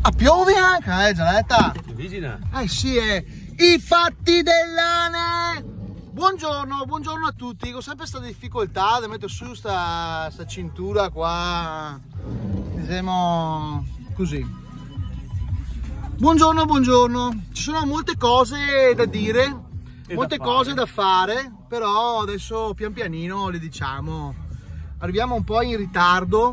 Ah, piove anche, Gianetta? Vigina. Sì, i fatti dell'Ane! Buongiorno, buongiorno a tutti. Ho sempre questa difficoltà di mettere su sta cintura qua. Diciamo così. Buongiorno, buongiorno. Ci sono molte cose da dire, molte cose da fare, però adesso pian pianino le diciamo. Arriviamo un po' in ritardo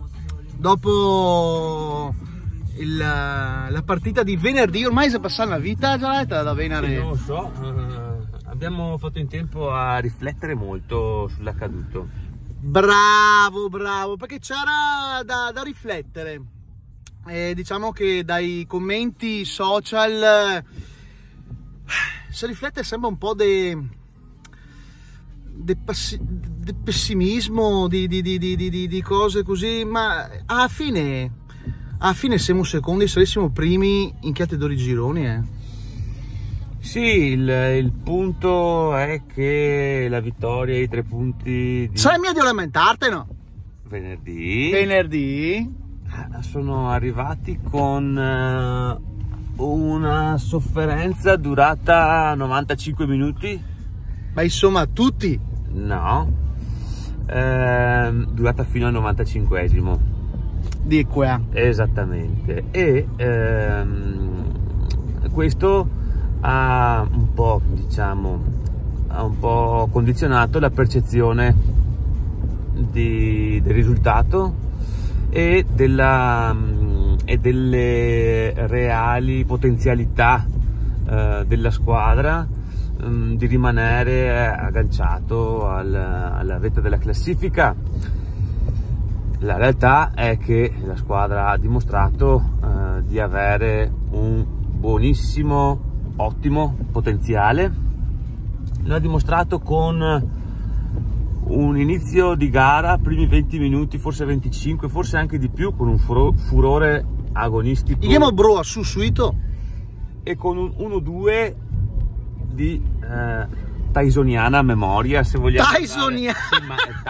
dopo la partita di venerdì. Ormai si è passata una vita già da Venere. Non lo so, abbiamo fatto in tempo a riflettere molto sull'accaduto. Bravo, bravo, perché c'era da riflettere. Diciamo che dai commenti social si riflette sempre un po' di pessimismo, di cose così, ma alla fine siamo secondi, saremo primi in categoria gironi. Sì, il punto è che la vittoria e i 3 punti di sai meglio lamentarti, no? Venerdì sono arrivati con una sofferenza durata 95 minuti. Ma insomma tutti? No, durata fino al 95esimo. Di qua. Esattamente. E questo ha un po', diciamo, condizionato la percezione del risultato e delle reali potenzialità della squadra di rimanere agganciato alla vetta della classifica. La realtà è che la squadra ha dimostrato di avere un buonissimo, ottimo potenziale. Lo ha dimostrato con un inizio di gara, primi 20 minuti, forse 25, forse anche di più, con un furore agonistico. Io bro sussuito e con un 1-2 di tysoniana memoria, se vogliamo. Tysoniana? Sì, ma è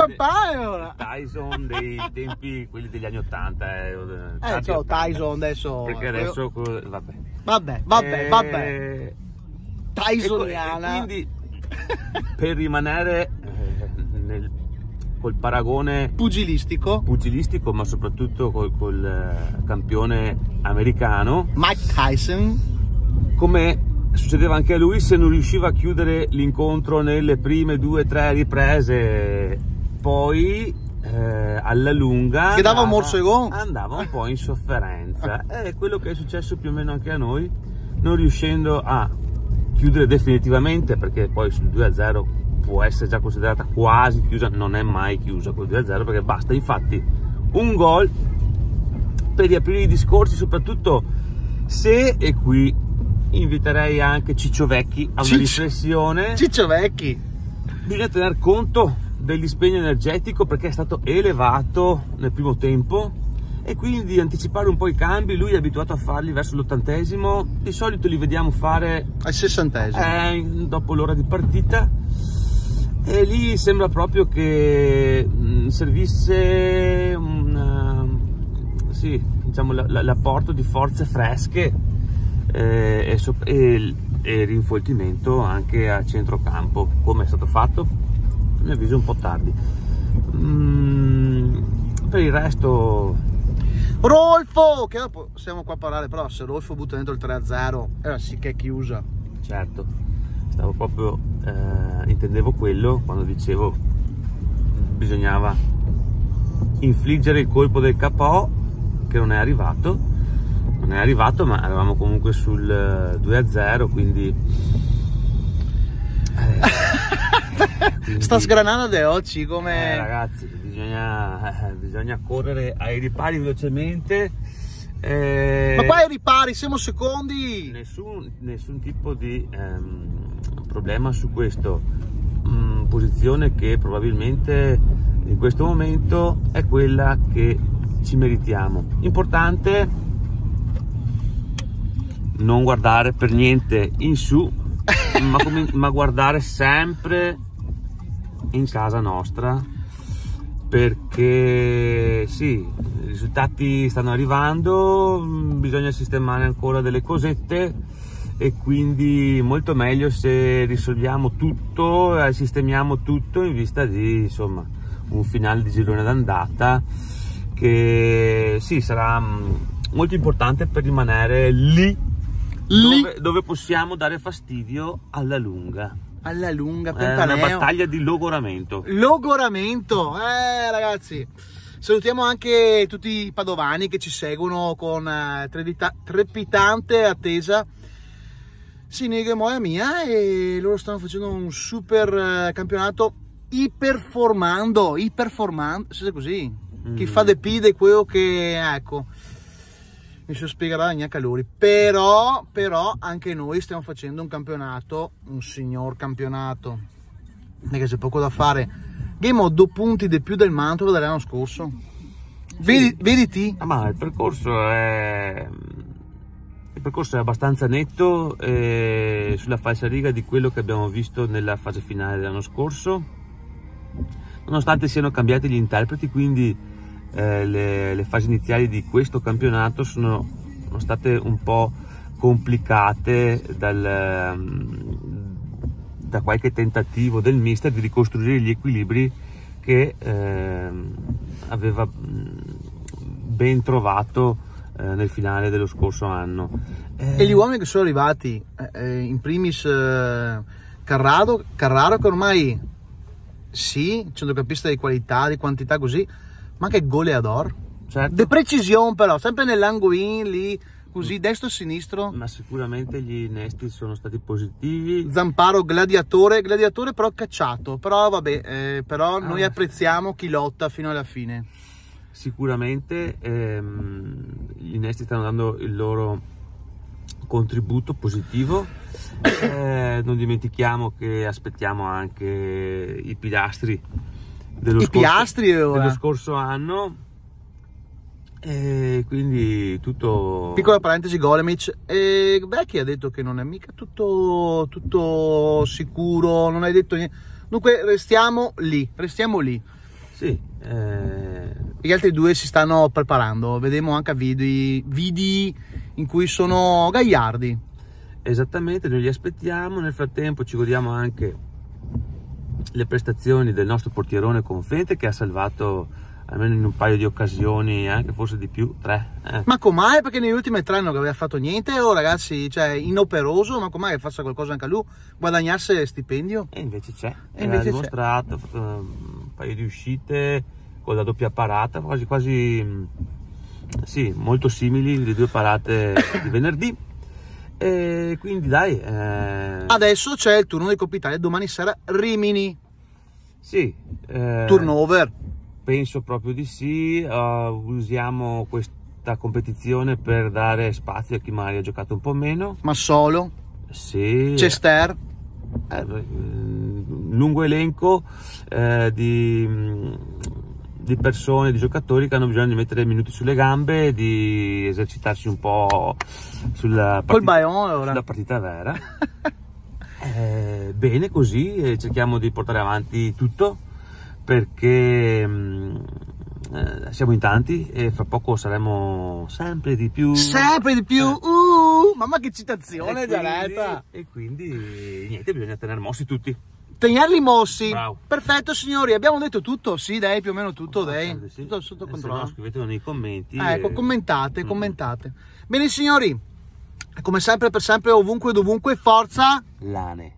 Tyson dei tempi, quelli degli anni 80. Ciao Tyson adesso. Perché adesso vabbè. Tysoniana. E quindi per rimanere col paragone pugilistico, ma soprattutto col campione americano Mike Tyson, come succedeva anche a lui, se non riusciva a chiudere l'incontro nelle prime 2-3 riprese, poi alla lunga andava un po' in sofferenza. È quello che è successo più o meno anche a noi, non riuscendo a chiudere definitivamente, perché poi sul 2-0 può essere già considerata quasi chiusa, non è mai chiusa col 2-0, perché basta infatti un gol per riaprire i discorsi, soprattutto se, e qui inviterei anche Ciccio Vecchi a una riflessione. Ciccio Vecchi, bisogna tener conto del dispendio energetico, perché è stato elevato nel primo tempo, e quindi anticipare un po' i cambi. Lui è abituato a farli verso l'80esimo, di solito li vediamo fare al 60esimo, dopo l'ora di partita, e lì sembra proprio che servisse l'apporto di forze fresche e rinfoltimento anche a centrocampo, come è stato fatto a mio avviso un po' tardi. Per il resto Rolfo, che dopo stiamo qua a parlare, però se Rolfo butta dentro il 3-0 era sì che è chiusa. Certo, stavo proprio intendevo quello quando dicevo bisognava infliggere il colpo del KO, che non è arrivato, ma eravamo comunque sul 2-0, quindi sta sgranando de oggi come ragazzi, bisogna correre ai ripari velocemente. Ma qua ai ripari siamo secondi, nessun tipo di problema su questo. Posizione che probabilmente in questo momento è quella che ci meritiamo. Importante non guardare per niente in su, ma guardare sempre in casa nostra perché sì, i risultati stanno arrivando, bisogna sistemare ancora delle cosette e quindi molto meglio se risolviamo tutto e sistemiamo tutto in vista di, insomma, un finale di girone d'andata che sì, sarà molto importante per rimanere lì. Dove possiamo dare fastidio alla lunga. Alla lunga, è una battaglia di logoramento. Logoramento, ragazzi. Salutiamo anche tutti i padovani che ci seguono con trepidante attesa. Sinigo e Moia Mia, e loro stanno facendo un super campionato iperformando, siete così? Chi fa de pide quello che, ecco, mi si spiegherà neanche a loro, però anche noi stiamo facendo un campionato, un signor campionato, perché c'è poco da fare. Game ho 2 punti di più del Mantova dell'anno scorso. Sì. Vedi? Ma il percorso è abbastanza netto, sulla falsariga di quello che abbiamo visto nella fase finale dell'anno scorso, nonostante siano cambiati gli interpreti, quindi le fasi iniziali di questo campionato sono state un po' complicate da qualche tentativo del mister di ricostruire gli equilibri che aveva ben trovato nel finale dello scorso anno. E gli uomini che sono arrivati, in primis Carraro, che ormai sì, centrocampista di qualità, di quantità così, ma anche goleador, certo. De precisione però, sempre nell'angolino lì, così destro e sinistro. Ma sicuramente gli innesti sono stati positivi. Zamparo gladiatore però cacciato, però vabbè, però noi apprezziamo chi lotta fino alla fine. Sicuramente gli innesti stanno dando il loro contributo positivo. Non dimentichiamo che aspettiamo anche i pilastri dello scorso anno, e quindi tutto. Piccola parentesi, Golemic, chi ha detto che non è mica tutto sicuro, non hai detto niente, dunque restiamo lì. Sì, gli altri 2 si stanno preparando, vedremo anche vidi in cui sono gagliardi. Esattamente, noi li aspettiamo. Nel frattempo ci godiamo anche le prestazioni del nostro portierone Confente, che ha salvato almeno in un paio di occasioni, anche forse di più, 3. Ma com'è? Perché negli ultimi 3 non aveva fatto niente, ragazzi, cioè inoperoso, ma com'è che faccia qualcosa anche a lui, guadagnasse stipendio? E invece c'è, ha dimostrato, ha fatto un paio di uscite con la doppia parata, quasi sì, molto simili le 2 parate di venerdì. E quindi dai, adesso c'è il turno di Coppa Italia, domani sera Rimini. Sì, turnover. Penso proprio di sì. Usiamo questa competizione per dare spazio a chi magari ha giocato un po' meno. Massolo, sì, Cester, lungo elenco di persone, di giocatori che hanno bisogno di mettere minuti sulle gambe, di esercitarsi un po' sulla partita vera. Bene così, cerchiamo di portare avanti tutto, perché siamo in tanti e fra poco saremo sempre di più. Mamma che citazione, Gianetta! E quindi niente, bisogna tenere mossi tutti. Tenerli mossi. Bravo. Perfetto, signori, abbiamo detto tutto? Sì, dai, più o meno tutto, dai. Sì. Tutto sotto controllo. No, scrivetelo nei commenti. Ecco, commentate. Bene, signori, come sempre, per sempre, ovunque e dovunque, forza Lane.